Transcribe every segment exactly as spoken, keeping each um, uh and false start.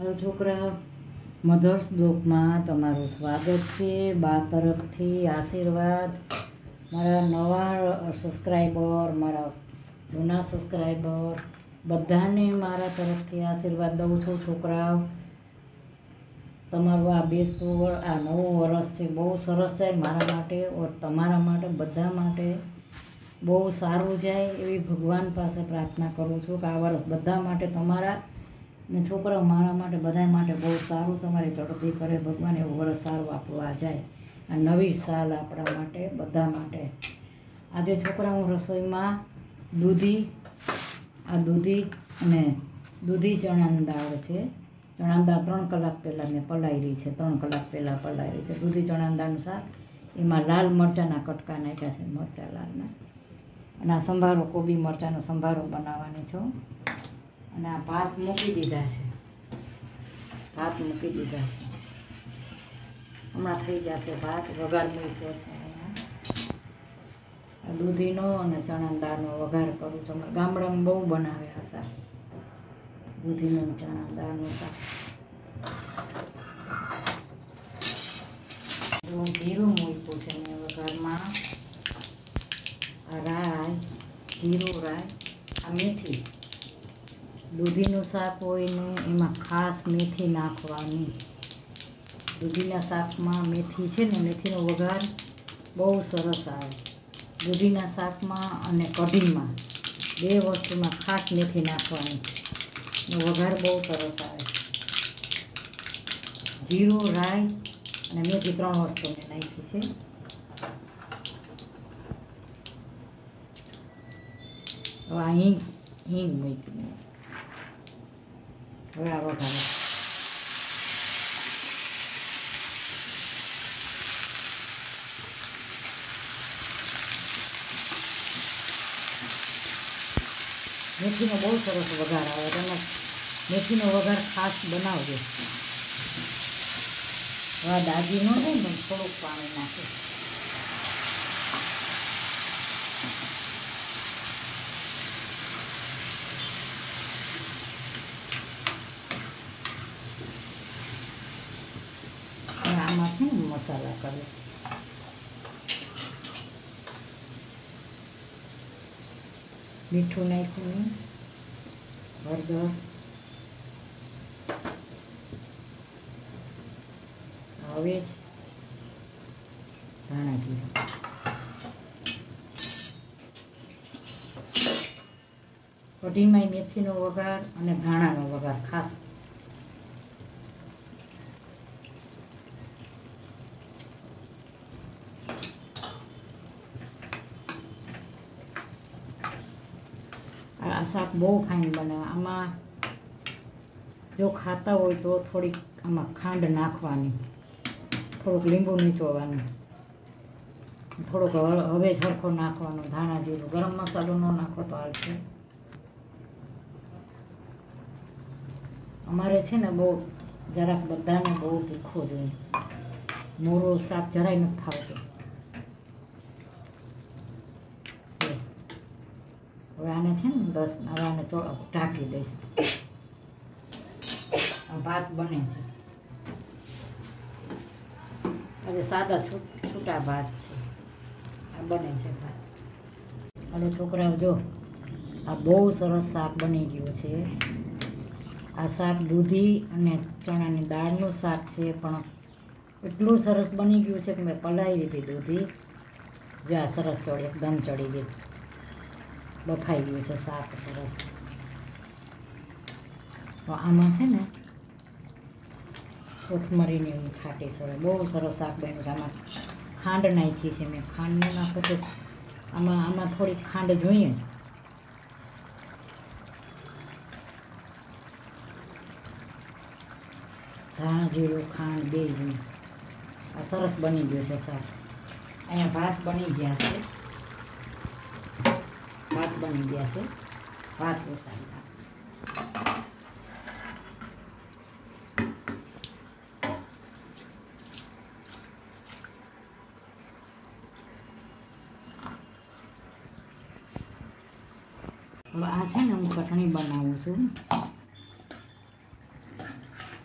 Hello छोकरा, मधर्स blog में तमारू स्वागत है। बा तरफथी आशीर्वाद। मारा नवा सब्सक्राइबर, मारा जूना सब्सक्राइबर बधाने मारा तरफथी आशीर्वाद दऊं छुं। छोकराओ, तमारू आ बेसतुं आ नवुं वरस छे, बहु सरस जाय मारा माटे और तमारा माटे, बधा माटे बहु सारूं जाय एवी भगवान पासे प्रार्थना करूं छुं के आ वरस बधा माटे तमारा ने छोकराओ मारा माटे बधाय माटे बहु सारूं तमारी चढ़ती करे भगवान। एवुं वरस सारूं आपणुं आ जाय। आ नवी साल आपणा माटे बधा माटे। आजे छोकरा हूँ रसोईमां दूधी आ दूधी अने दूधी चणानी दाळ छे। चणानी दाळ त्रण कलाक पहेला मैं पलाळी छे, त्रण कलाक पहेला पलाळी छे। दूधी चणानी दाळनुं शाक, एमां लाल मरचाना कटका नाख्या छे, मरचा लालना। अने आ संभारो कोबी मरचानो संभारो बनावવાની છું। અને આ ભાત મૂકી દીધા છે, ભાત મૂકી દીધા છે, હમણાં થઈ જશે ભાત। વઘાર મૂક્યો છે અહીંયા દૂધીનો અને ચણા દાળનો વઘાર કરું છું। ગામડામાં બહુ બનાવે આ શાક, દૂધીનું ચણા દાળનું શાક। જીરું મૂક્યું છે મેં વઘારમાં। આ રાઈ, જીરું, રાઈ, આ મેથી। दूधीનું શાક હોય ને એમાં ખાસ મેથી નાખવાની। દૂધીના શાકમાં મેથી છે ને, મેથીનો વઘાર બહુ સરસ આવે। દૂધીના શાકમાં અને કઢીમાં બે વસ્તુમાં ખાસ મેથી નાખવાની, વઘાર બહુ સરસ આવે। જીરું, રાઈ અને મેથી ત્રણ વસ્તુ મેં નાખી છે। હવે આ હિંગ હિંગ મૂકી મેં। હવે આ વઘાર મેથીનો બહુ સરસ વઘાર આવે। તમે મેથીનો વઘાર ખાસ બનાવજો। હવે દાજી ન થાય ને થોડુંક પાણી નાખે। આમાં છે ને મસાલા કરે, મીઠું નાખ્યું, હળદર, હવે જ ધાણા જીરું, કઢીમાં મેથીનો વઘાર અને ધાણાનો વઘાર ખાસ। आ शाक बहु फाइन बने। आमा जो खाता हो तो थोड़ी आमा खांड नाखवानी, थोड़ुंक लींबू नीचोवानुं, थोड़ुंक हवे सरखो नाखवानो, धाणा जीरुं, गरम मसालो न नाखो तो हालशे। अमारे छे ने बहु जराक बधाने बहु तीखो जोईए, मोरुं शाक जराय नथी भावतुं। હવે આને છે ને દસ હવે આને ઢાંકી દઈશ। ભાત બને છે, આજે સાદા છૂટા ભાત છે, આ બને છે ભાત। હાલો છોકરાઓ, જો આ બહુ સરસ શાક બની ગયું છે। આ શાક દૂધી અને ચણાની દાળનું શાક છે, પણ એટલું સરસ બની ગયું છે કે મેં પલાળી લીધી દૂધી, જે આ સરસ ચડી એકદમ ચડી ગઈ, બફાઈ ગયું છે શાક સરસ। તો આમાં છે ને કોથમરીની હું છાંટી સરસ, બહુ સરસ શાક બન્યું છે। આમાં ખાંડ નાખી છે મેં, ખાંડ ન નાખો તો આમાં આમાં થોડી ખાંડ જોઈએ। ધાણા જીરું, ખાંડ બે જોઈએ। આ સરસ બની ગયું છે શાક। અહીંયા ભાત બની ગયા છે, भात बनी गया है, भात ओसाई હવે આ છે ને હું ચટણી બનાવું છું।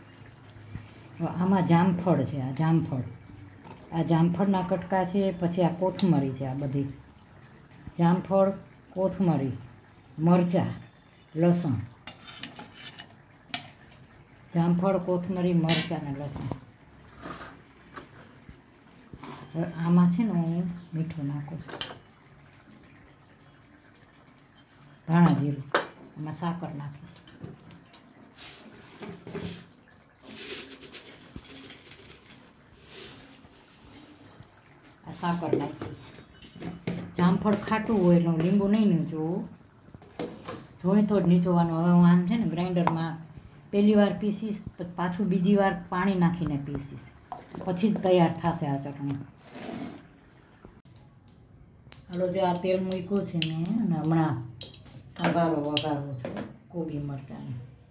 આમાં જામફળ છે, આ જામફળ આ જામફળના કટકા છે, પછી આ કોથમરી છે, આ બધી જામફળ, કોથમરી, મરચાં, લસણ, જામફળ, કોથમરી, મરચાં અને લસણ. હવે આમાં છે ને હું મીઠું નાખું છું, ધાણા જીરું, આમાં સાકર નાખીશ. આ સાકર નાખી. જામફળ ખાટું હોય એટલે લીંબુ નહીં નીચોવું, જોઈ તો જ નીચોવાનું. હવે હું આમ છે ને ગ્રાઇન્ડરમાં પહેલી વાર પીસીશ, પછી પાછું બીજી વાર પાણી નાખીને પીસીશ, પછી જ તૈયાર થશે આ ચટણી. હાલો, જો આ તેલ મૂક્યું છે મેં અને હમણાં સંભારો વઘારવો છું, કોબી મરચાંને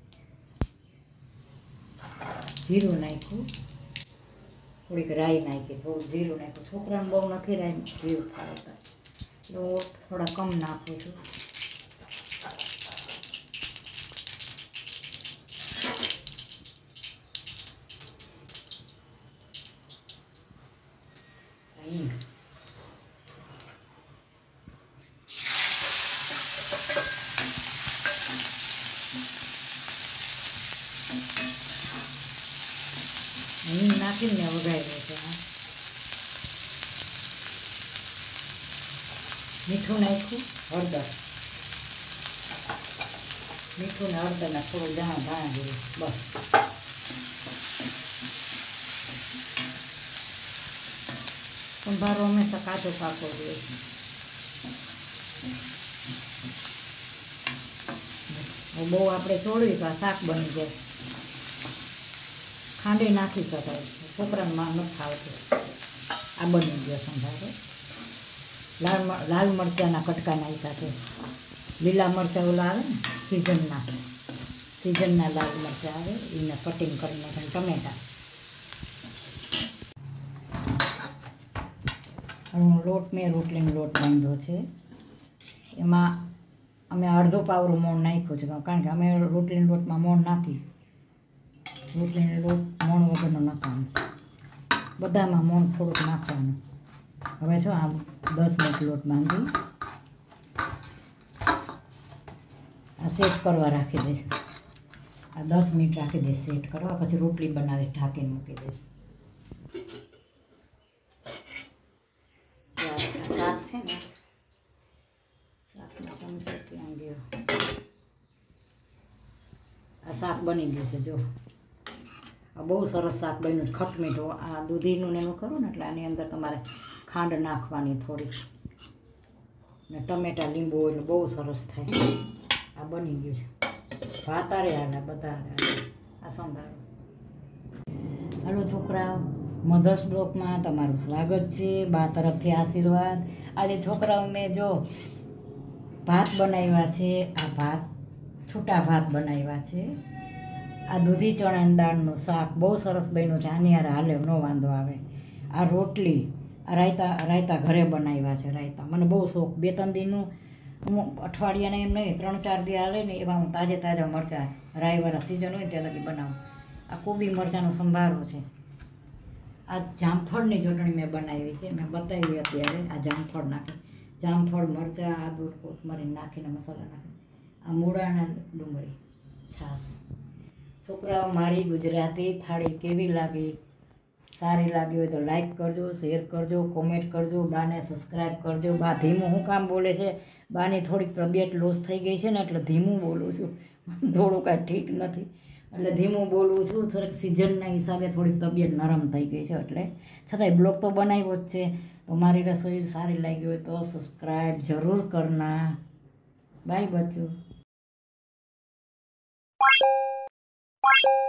જીરું નાખ્યું, થોડીક રાઈ નાખી, થોડુંક જીરું નાખ્યું. છોકરાને બહુ નથી રાઈ જીરું ખાવતા, એટલે હું થોડા કમ નાખું છું. હિંગ, હિંગ નાખીને વઘાર્યો છે. મીઠું નાખ્યું, હળદર, મીઠું ને હળદરના થોડું ધાણા ધાણા જેવું, બસ. સંભારો હંમેશા કાચો પાકો જોઈએ. બહુ આપણે ચોળવી તો આ શાક બની જાય. ખાંડી નાખી શકાય, છોકરામાં નથી ખાવતું. આ બની ગયો સંભારો. લાલ લાલ મરચાંના કટકા નાખ્યા છે, લીલા મરચાં ઓલા આવે ને સિઝનના, સિઝનના લાલ મરચાં આવે એને કટિંગ કરી નાખે, ટમેટાં. હું લોટ મેં રોટલીનો લોટ બાંધ્યો છે, એમાં અમે અડધો પાવડો મોણ નાખ્યો છે, કારણ કે અમે રોટલીના લોટમાં મોણ નાખી. રોટલીનો લોટ મોણ વગરનો નાખવાનો, બધામાં મોણ થોડુંક નાખવાનું. હવે જો આ દસ મિનિટ લોટ બાંધી આ સેટ કરવા રાખી દઈશ. આ દસ મિનિટ રાખી દઈશ સેટ કરવા, પછી રોટલી બનાવી ઢાંકીને મૂકી દઈશ. શાક છે ને, શાકનો ચમચો ક્યાં ગયો? આ શાક બની ગયું છે, જો આ બહુ સરસ શાક બન્યું. ખટમીઠું આ દૂધીનું ને એનું કરું ને એટલે આની અંદર તમારે ખાંડ નાખવાની થોડી, ને ટમેટાં લીંબુ એટલે બહુ સરસ થાય. આ બની ગયું છે. ભાતારે હાલે, બધા આ સંભારો. હાલો છોકરાઓ, મધર્સ બ્લોકમાં તમારું સ્વાગત છે. બા તરફથી આશીર્વાદ. આજે છોકરાઓ મેં જો ભાત બનાવ્યા છે, આ ભાત છૂટા ભાત બનાવ્યા છે. આ દૂધી ચણાની દાળનું શાક બહુ સરસ બન્યું છે, આની યાર હાલે, ન વાંધો આવે. આ રોટલી, આ રાયતા રાયતા ઘરે બનાવ્યા છે. રાયતા મને બહુ શોખ. બે ત્રણ દિનનું હું અઠવાડિયાને એમ નહીં, ત્રણ ચાર દી હાલે ને એવા હું તાજે તાજા મરચાં રાઈવાળા સિઝન હોય ત્યાં લગી બનાવું. આ કોબી મરચાંનો સંભારો છે. આ જામફળની ચટણી મેં બનાવી છે, મેં બતાવી અત્યારે. આ જામફળ નાખી, જામફળ, મરચાં, આદુ, કોથમરી નાખીને મસાલા નાખી. આ મૂળાના ડુંગળી, છાશ. છોકરાઓ, મારી ગુજરાતી થાળી કેવી લાગી? સારી લાગી હોય તો લાઈક કરજો, શેર કરજો, કોમેન્ટ કરજો, બાને સબસ્ક્રાઈબ કરજો. બા ધીમું શું કામ બોલે છે? બાની થોડીક તબિયત લોસ થઈ ગઈ છે ને એટલે ધીમું બોલું છું. થોડું કાંઈ ઠીક નથી એટલે ધીમું બોલું છું. થોડીક સિઝનના હિસાબે થોડીક તબિયત નરમ થઈ ગઈ છે, એટલે છતાંય બ્લોગ તો બનાવ્યો જ છે. તો મારી રસોઈ સારી લાગી હોય તો સબસ્ક્રાઈબ જરૂર કરના. બાય બચ્ચો.